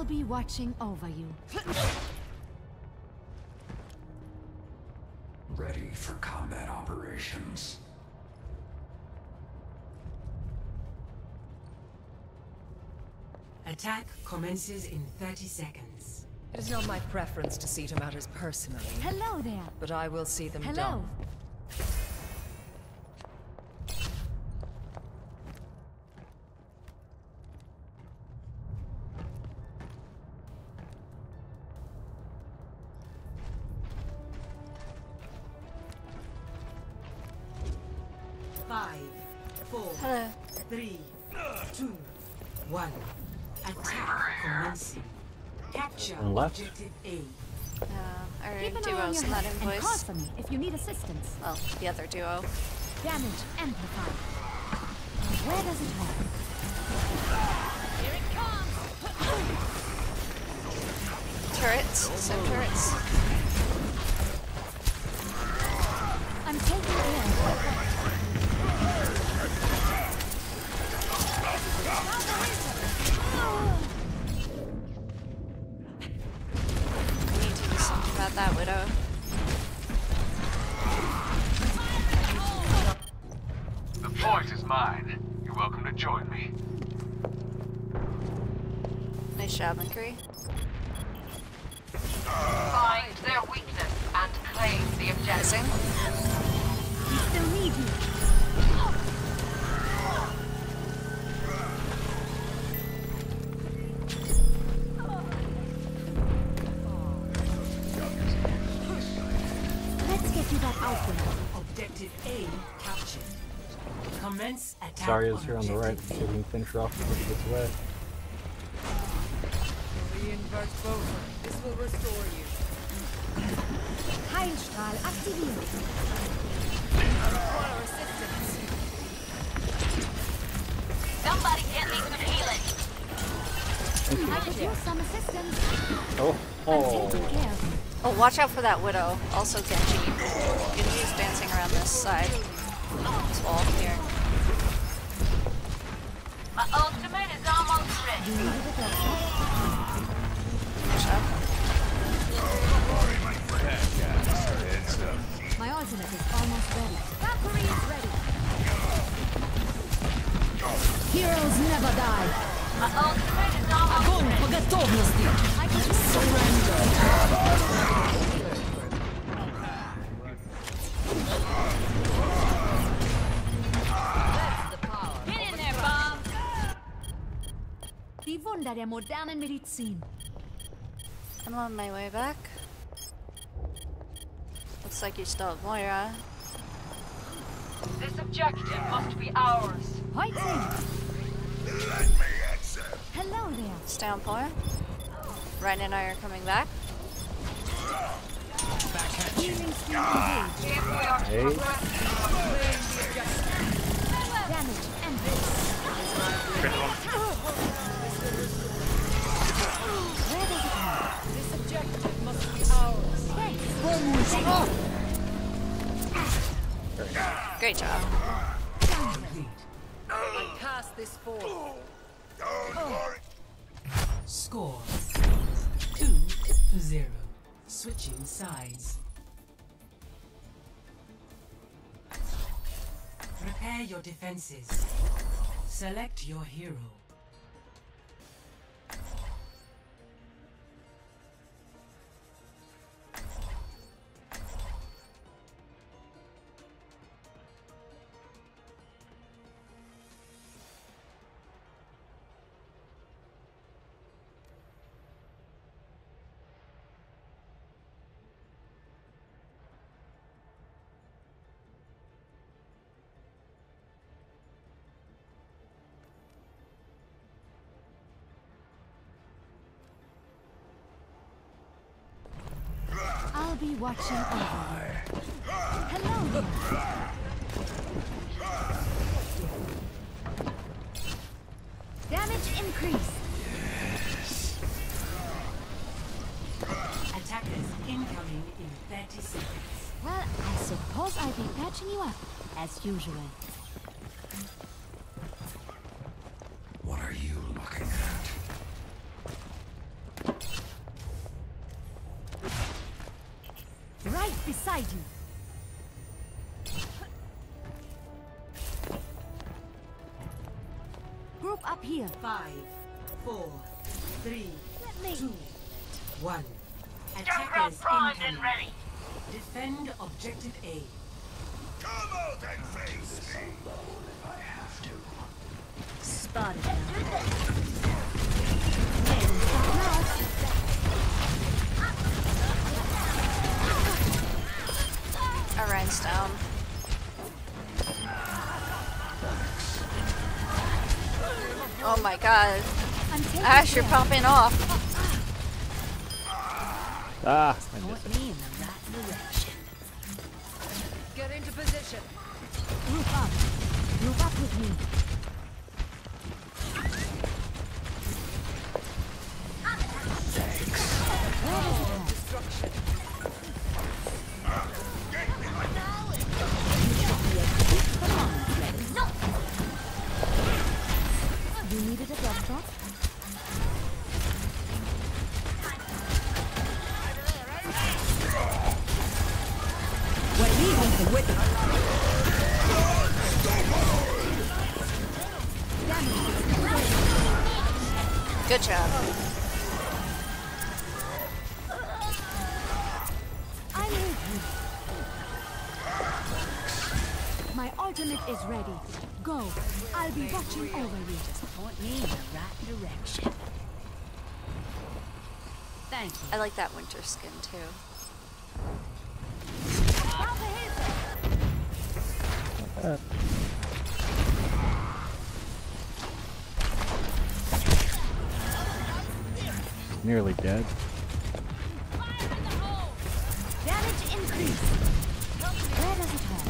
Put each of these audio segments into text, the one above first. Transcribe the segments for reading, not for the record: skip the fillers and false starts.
I'll be watching over you. Ready for combat operations. Attack commences in 30 seconds. It is not my preference to see to matters personally, Hello there. but I will see them Hello. done. Five, four, Hello. 3, 2, 1. Attack commencing. Capture On the left. objective A. Our Keep an eye on duo's your in that head and call invoice. for me if you need assistance. Well, the other duo. Damage amplified. Where does it hurt? Here it comes! Turrets. So turrets. I'm taking air. We need to do something about that widow. The point is mine. You're welcome to join me. Nice job, McCree. Find their weakness and claim the objective. Missing. We still need you. Let's get you that outward. Objective A captured. Commence attack. Zarya's here on the right. objective See if we can finish her off before she gets away. Reinvert Bofer. This will restore you. Heilstrahl aktiviert. Require assistance. Somebody get me some healing. I could use some assistance. Oh, I'm taking care of you. Oh, watch out for that widow. Also Genji. Genji's dancing around this side. This wall here. My ultimate is almost ready. You needed a doctor? Nice job. My ultimate is almost ready. Valkyrie is ready. Heroes never die. My ultimate is almost ready. I can surrender. Get in there, Bob. Die Wunder der modernen Medizin. I'm on my way back. Looks like you still have Moira. This objective must be ours. Fighting. Hello there. Stay on point. Ryan and I are coming back. Healing stream engaged. If we are to Hey. progress, Damage and Where does it hurt? This objective must be ours. Thanks. Great job. I cast this forth. Score 2-0. Switching sides. Prepare your defenses. Select your hero. I'll be watching over you. Hello there. Damage increased. Attackers incoming in 30 seconds. Well, I suppose I'll be patching you up, as usual. What are you looking at? beside you. Group up here. 5, 4, 3, Let me. 2, 1. Attackers incoming. Defend objective A. Spotted now. Orion's down. Oh my god. I'm taking Ash, you're care. popping off. Ah, I Point missed it. me in the right direction. Get into position. Group up. Group up with me. Where does it hurt? Destruction. You needed a drop shot? Good job. I'm with you. My ultimate is ready. Go. I'll be watching over you. Just point me in the right direction. Thank you. I like that winter skin too. Nearly dead. Damage increase. Where does it hurt?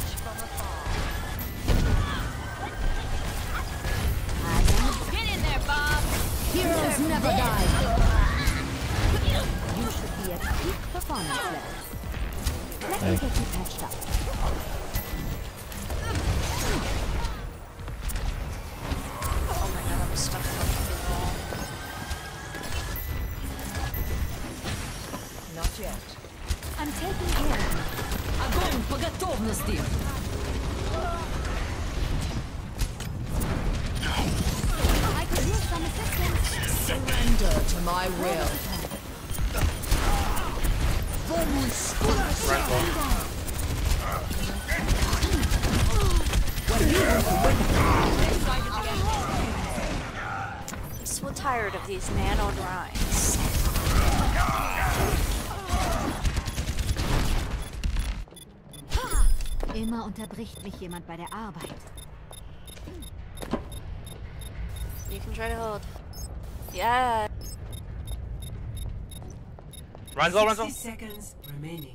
Get in there, Bob. Heroes never die. You should be at peak performance level. Let me get you patched up. Oh my god, I'm stuck on the wall. Not yet. I'm taking care of you. Огонь по готовности! I could use some assistance. Surrender to my will. I'm so tired of these nano drawings. Immer unterbricht mich jemand bei der Arbeit. You can try to hold. Yeah. Runs low, 60 seconds remaining.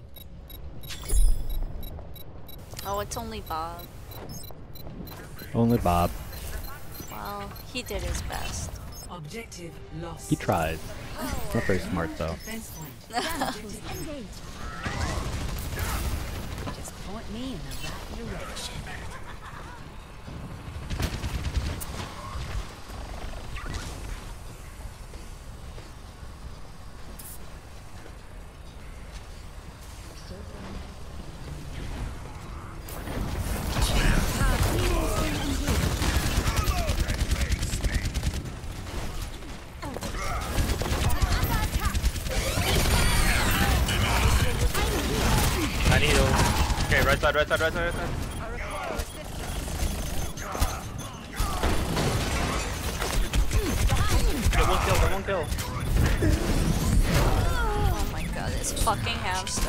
Oh, it's only Bob. Only Bob. Well, he did his best. Objective lost. He tried. Not very smart though. Defense point. Engage. Just point me in the right direction. I need heal. Okay, right side, right side, right side, right side. Get one kill. Oh my god, this fucking hamster.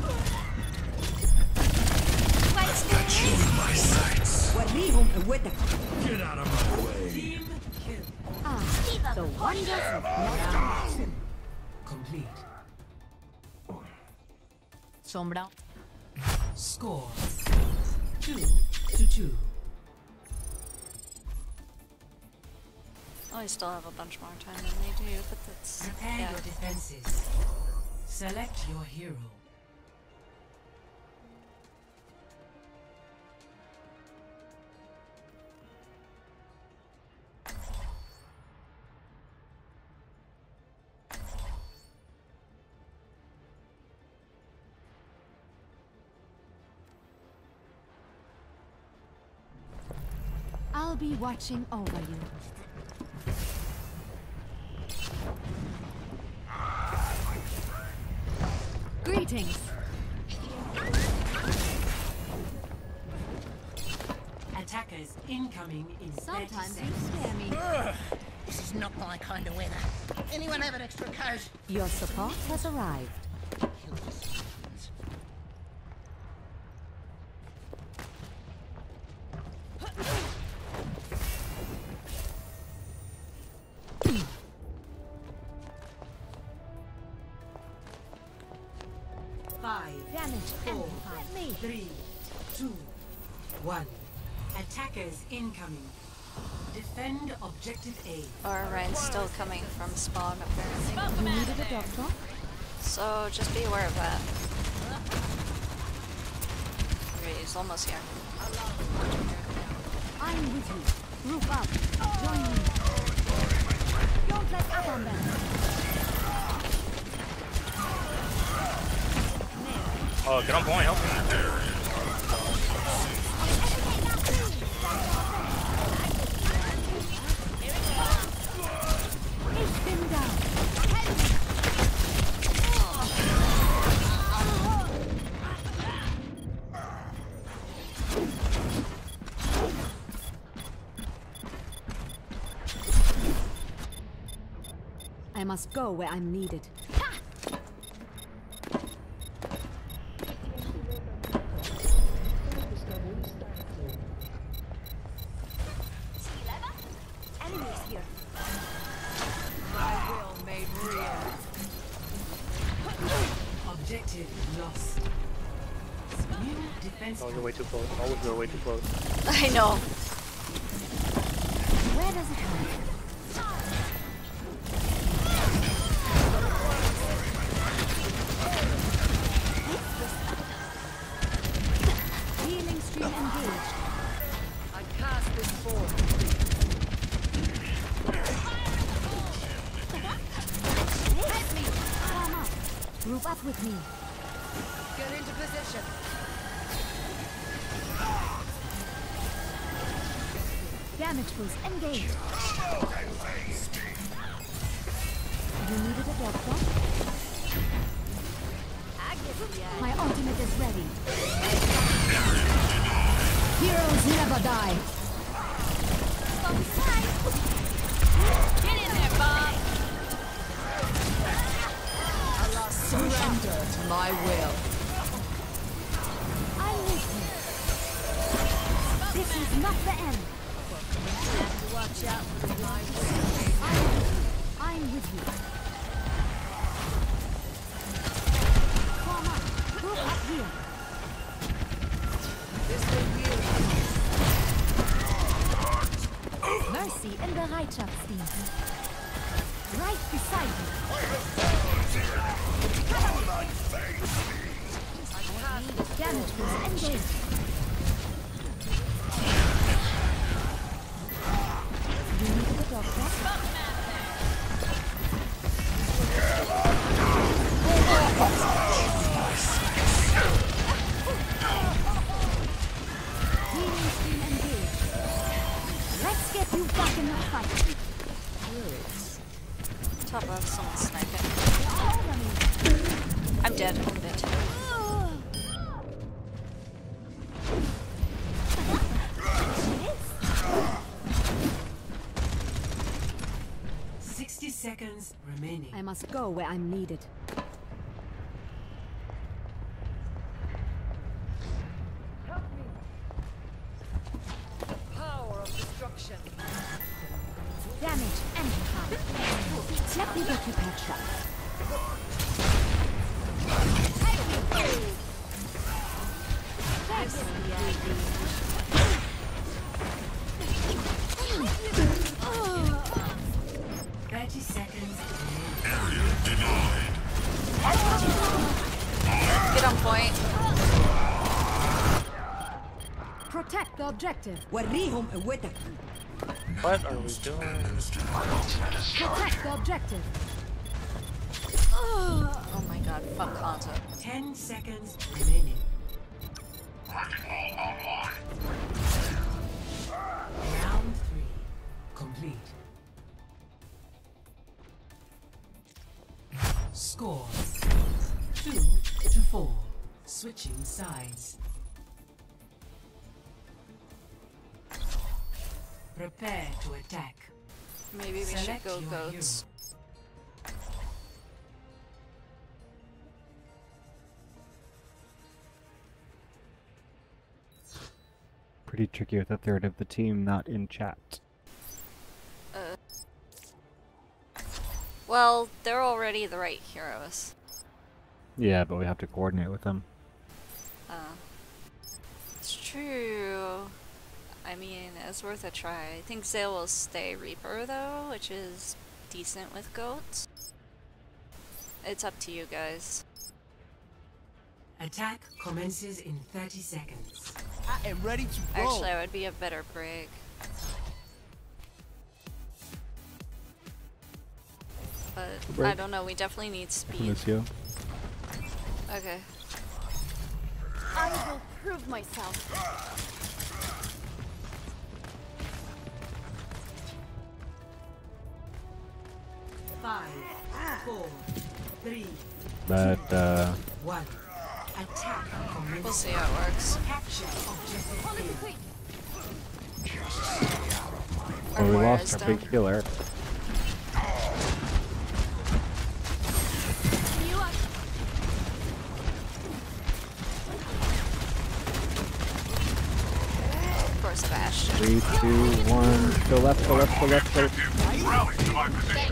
Team kill. The wonders of modern. Complete. Sombra. Score 2-2. Oh, I still have a bunch more time than they do, but that's... Prepare yeah. your defenses. Select your hero. I'll be watching over you. Greetings. Attackers incoming in 30 Sometimes you seconds. scare me. Ugh, this is not my kind of weather. Anyone have an extra coat? Your support has arrived. Damage amplified. Me. 3, 2, 1. Attackers incoming. Defend objective A. Or Ryan's still coming from spawn apparently. You needed a doctor? So just be aware of that. Okay, he's almost here. I'm with you. Group up. Join me. Don't let up on them. Oh, get on point, help me. Take them down. I must go where I'm needed. Enemies here. My will made real. Objective lost. New defense. Oh, you're way too close. Always go way too close. I know. Where does it come? Healing stream engaged. I cast this forth. Help me! Come up. Group up with me. Get into position. Damage boost engaged. You needed a doctor? My ultimate is ready. Heroes never die. Get in there, Bob. Surrender to my will. I'm with you. This is not the end. Watch out for my I'm with you. Come on, group up here. This will heal. Mercy in Bereitschaftsdienst. Right beside you. Damage boost engaged. You need a doctor? Healing stream engaged. Let's get you back in the fight. Top of someone sniping. I'm dead. I'm dead. 60 seconds remaining. I must go where I'm needed. Power of destruction. Damage amplified. Let me get you patched up. This will be ideal. 30 seconds. Get on point. Protect the objective. What are we doing? Protect the objective. Oh my god, fuck Hanzo. 10 seconds remaining. Now Score 2-4. Switching sides. Prepare to attack. Maybe we should Select go your goats. Pretty tricky with a third of the team not in chat. Well, they're already the right heroes. Yeah, but we have to coordinate with them. It's true. I mean, it's worth a try. I think Zale will stay Reaper though, which is decent with goats. It's up to you guys. Attack commences in 30 seconds. I am ready to roll. Actually, I would be a better Brig. But I don't know, we definitely need speed. Lucio. Okay. I will prove myself. 5, 4, 3, But 1. Attack commences. We'll see how it works. Capture objective A. well, we Or lost our Stone. big healer. You up? Of course, Bastion. 3, 2, 1. Go left, go left, go left, go left. Rally to my position.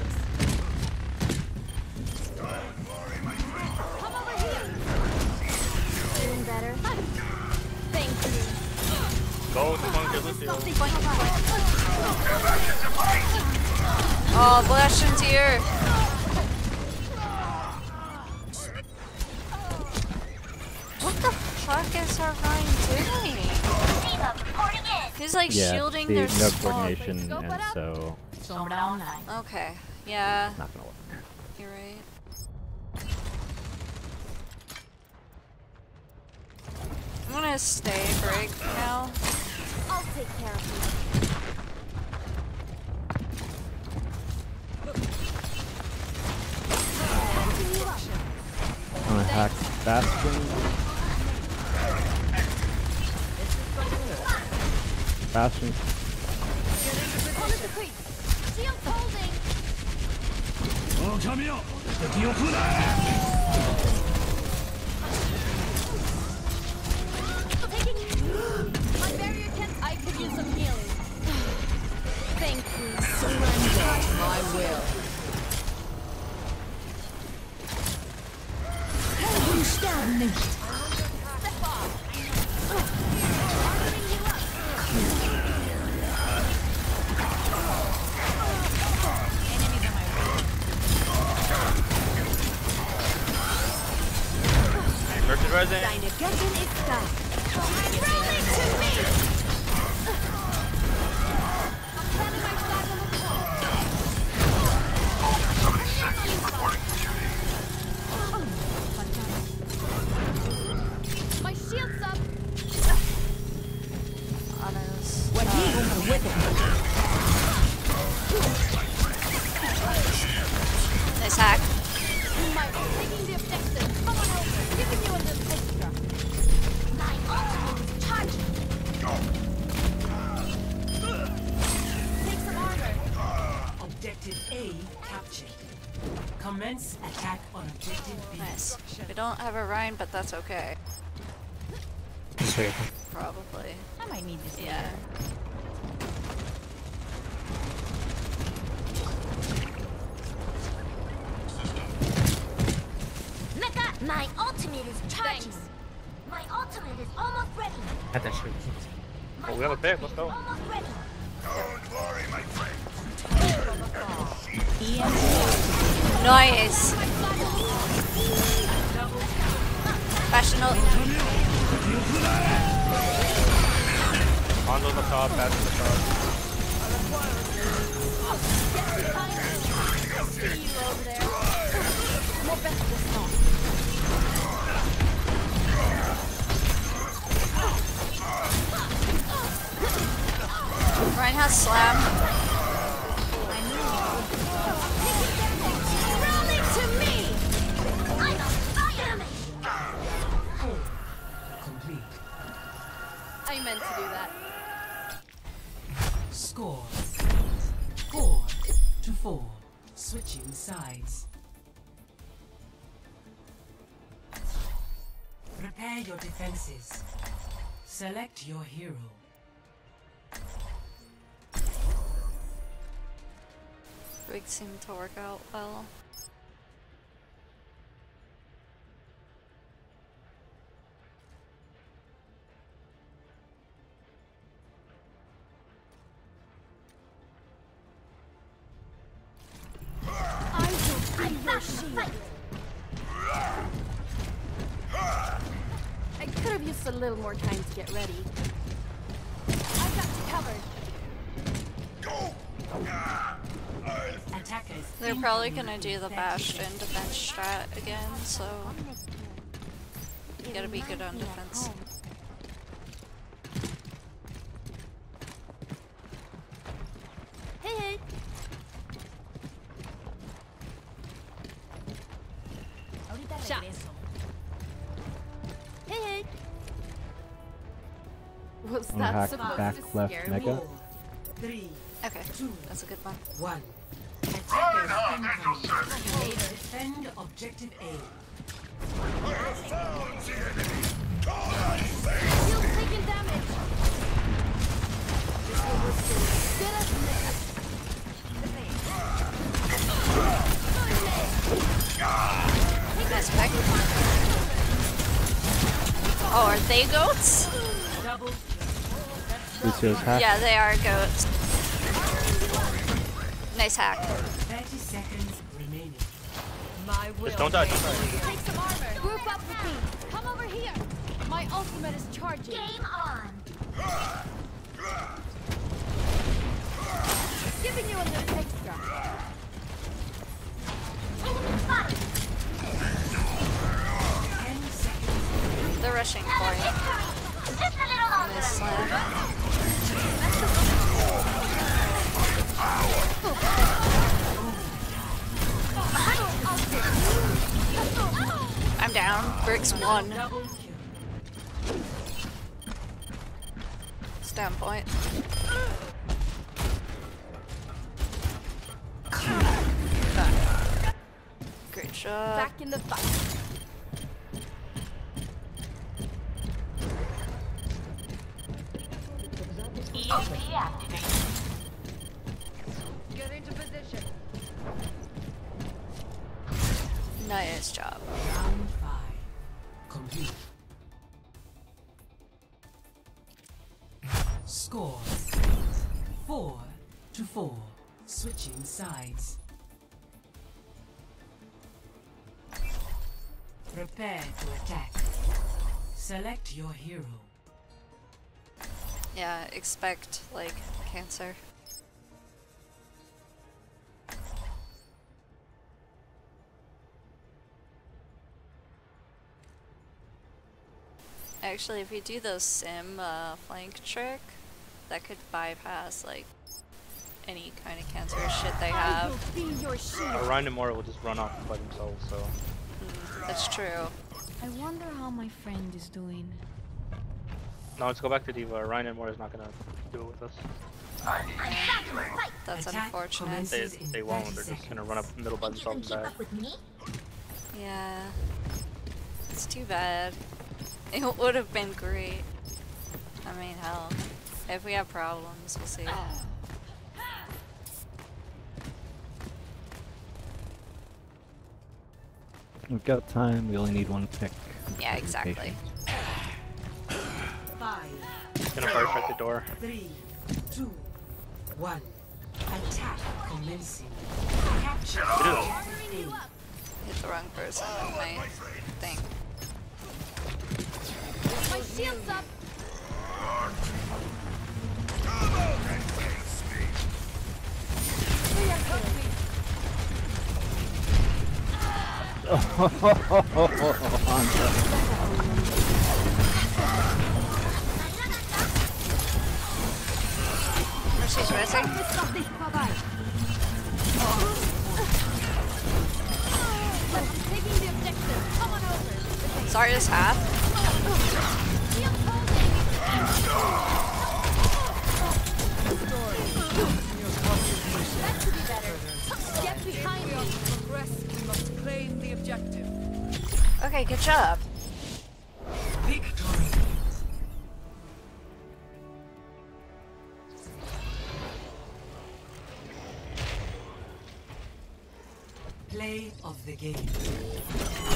Come over here. Doing better. Thank you. Go to Monkey Lucio. Oh, Bastion's here! What the fuck is our Ryan doing? He's like Yeah, shielding the their no spawn. coordination, and so Okay, yeah, not gonna work. you're right. I'm gonna stay Brig for now. I'll take care of you. I'm gonna hack Bastion. Bastion. Hold the creep. Shield holding. Taking my barrier can. I could use some healing. Thank you. Surrender my will. Step off. Arming you up. Mercy's rising. Deine Göttin ist da. Rally to me. I'm planning my start on the Somebody sent me reporting to duty. My shield's up. Honest. When he will with it. Nice hack. My taking the objective. Come on over. Giving you a little extra. My ultimate is charging. Take some armor. Objective A captured. Commence attack on objective B. Nice. We don't have a Ryan, but that's okay. Probably. I might need this. Yeah. Mecha, my ultimate is charging. My ultimate is almost ready. My Oh, we have a pick. Let's go. almost ready. Nice. Bastion ult. Hondo's up top, Bastion's up top. See you over there. More best this song. Ryan has slam. Rally to me. meant to do that. Score 4-4. Switching sides. Prepare your defenses. Select your hero. Rigs seem to work out well. I could have used a little more time to get ready. I've got you covered. Attackers. They're probably gonna do the Bastion defense strat again, so you gotta be good on defense. Hey. Shot. Hey. Was Wanna that hack supposed back to left scare mega? me? 3, Okay, that's a good one. 1. Attackers incoming. Defend objective A. Shield taking damage. This will restore. Get us missed. Nice pick. Oh, are they goats? Double Lucio's hack. Yeah, they are goats. Nice hack. 30 seconds remaining. My will. Just don't die. Take some armor. Group up with me. Come over here. My ultimate is charging. Game on. Giving you a little extra. They're rushing for you. Nice slam. I'm down. Bricks 1. Standpoint. Great job. Back in the fight. EMP activated. Get into position. Nice job. Round 5. Complete. Score 4-4. Switching sides. Prepare to attack. Select your hero. Yeah, expect, like, cancer. Actually, if you do the sim flank trick, that could bypass, like, any kind of cancerous shit they have. Orion and Mora will just run off by themselves, so. That's true. I wonder how my friend is doing. No, let's go back to Diva. Orion and Mora is not gonna do it with us. That's Attack unfortunate. commences They in won't. 30 They're just gonna seconds. run up middle by themselves and die. Yeah. It's too bad. It would have been great. I mean, hell. If we have problems, we'll see. We've got time, we only need one pick. Yeah, exactly. 5, Gonna fire strike the door. 3, 2, 1. Attack commencing. Capture. Ew. Hit the wrong person with my thing. My shield's up. She's racing. Taking the objective. Come on over. Zarya's half. Shield holding. That could be better. Get behind me. We must claim the objective. Okay, good job. Victory. Play of the game.